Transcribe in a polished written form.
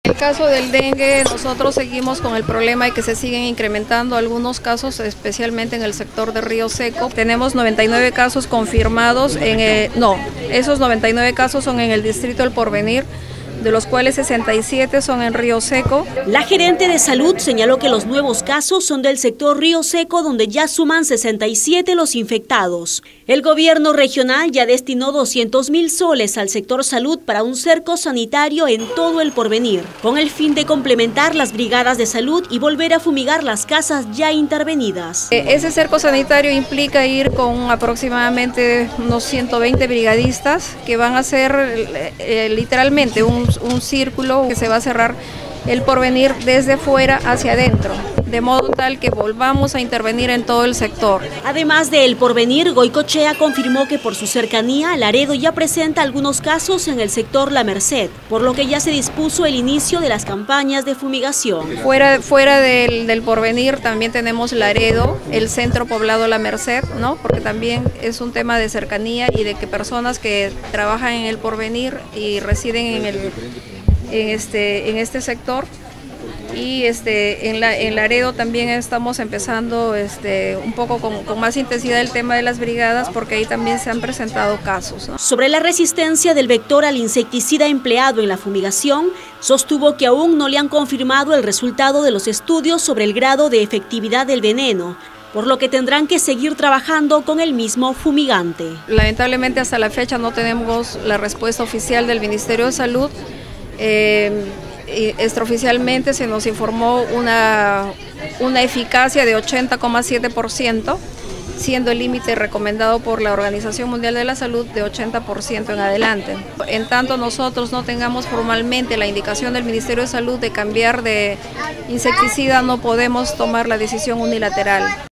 En el caso del dengue, nosotros seguimos con el problema de que se siguen incrementando algunos casos, especialmente en el sector de Río Seco. Tenemos 99 casos confirmados, esos 99 casos son en el distrito El Porvenir, de los cuales 67 son en Río Seco. La gerente de salud señaló que los nuevos casos son del sector Río Seco, donde ya suman 67 los infectados. El gobierno regional ya destinó 200.000 soles al sector salud para un cerco sanitario en todo El Porvenir, con el fin de complementar las brigadas de salud y volver a fumigar las casas ya intervenidas. Ese cerco sanitario implica ir con aproximadamente unos 120 brigadistas que van a hacer literalmente un círculo que se va a cerrar El Porvenir desde fuera hacia adentro, de modo tal que volvamos a intervenir en todo el sector. Además de El Porvenir, Goicoechea confirmó que por su cercanía, Laredo ya presenta algunos casos en el sector La Merced, por lo que ya se dispuso el inicio de las campañas de fumigación. Fuera del Porvenir también tenemos Laredo, el centro poblado La Merced, ¿no? Porque también es un tema de cercanía y de que personas que trabajan en El Porvenir y residen en este sector, y en Laredo también estamos empezando un poco con más intensidad el tema de las brigadas, porque ahí también se han presentado casos, ¿no? Sobre la resistencia del vector al insecticida empleado en la fumigación, sostuvo que aún no le han confirmado el resultado de los estudios sobre el grado de efectividad del veneno, por lo que tendrán que seguir trabajando con el mismo fumigante. Lamentablemente hasta la fecha no tenemos la respuesta oficial del Ministerio de Salud. Extraoficialmente se nos informó una eficacia de 80,7%, siendo el límite recomendado por la Organización Mundial de la Salud de 80% en adelante. En tanto nosotros no tengamos formalmente la indicación del Ministerio de Salud de cambiar de insecticida, no podemos tomar la decisión unilateral.